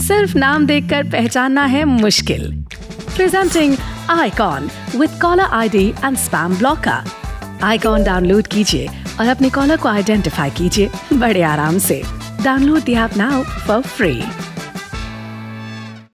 सिर्फ नाम देखकर पहचानना है मुश्किल। Presenting icon with caller ID and spam blocker. Icon download कीजिए और अपने कॉलर को आइडेंटिफाई कीजिए बड़े आराम से। Download the app now for free.